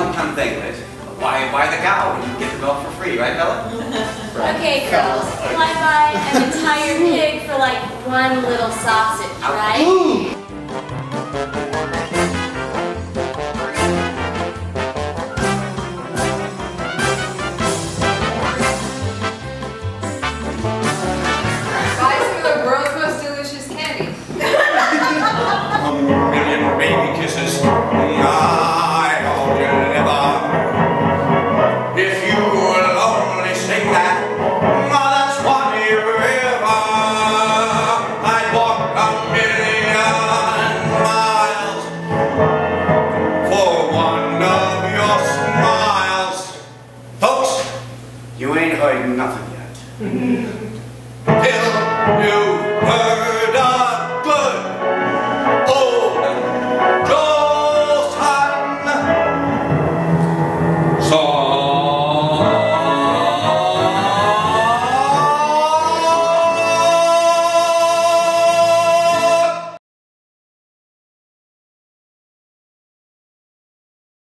come to think of it, why the cow when you get the milk for free, right, Bella? Right. Okay, girls, why buy an entire pig for like one little sausage, right? Buy some of the world's most delicious candy. A million baby kisses. I hope you never. If you will only sing that, Mother Swanee River, I'd walk a million miles for one of your smiles. Folks, you ain't heard nothing yet. Till you've heard